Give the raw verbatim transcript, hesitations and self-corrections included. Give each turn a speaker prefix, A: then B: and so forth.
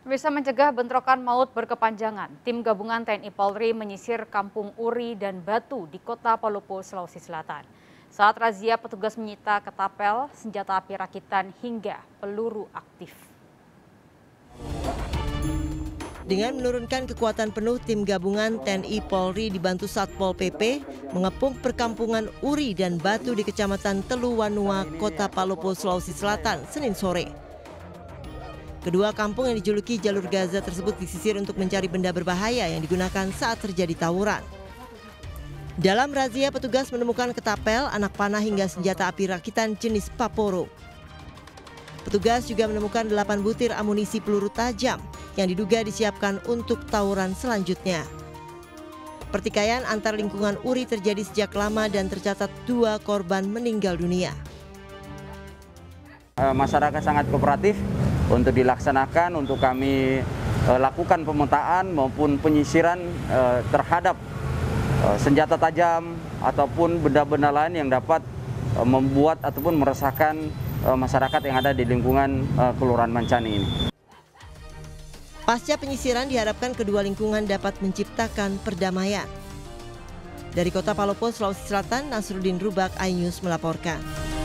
A: Bisa mencegah bentrokan maut berkepanjangan, tim gabungan T N I Polri menyisir kampung Uri dan Batu di kota Palopo, Sulawesi Selatan. Saat razia, petugas menyita ketapel, senjata api rakitan hingga peluru aktif.
B: Dengan menurunkan kekuatan penuh, tim gabungan T N I Polri dibantu Satpol P P mengepung perkampungan Uri dan Batu di Kecamatan Teluwanua, Kota Palopo, Sulawesi Selatan, Senin sore. Kedua kampung yang dijuluki jalur Gaza tersebut disisir untuk mencari benda berbahaya yang digunakan saat terjadi tawuran. Dalam razia, petugas menemukan ketapel, anak panah hingga senjata api rakitan jenis Paporo. Petugas juga menemukan delapan butir amunisi peluru tajam yang diduga disiapkan untuk tawuran selanjutnya. Pertikaian antar lingkungan Uri terjadi sejak lama dan tercatat dua korban meninggal dunia.
C: Masyarakat sangat kooperatif untuk dilaksanakan, untuk kami e, lakukan pemetaan maupun penyisiran e, terhadap e, senjata tajam ataupun benda-benda lain yang dapat e, membuat ataupun meresahkan e, masyarakat yang ada di lingkungan e, Kelurahan Mancani ini.
B: Pasca penyisiran diharapkan kedua lingkungan dapat menciptakan perdamaian. Dari Kota Palopo, Sulawesi Selatan, Nasruddin Rubak, iNews melaporkan.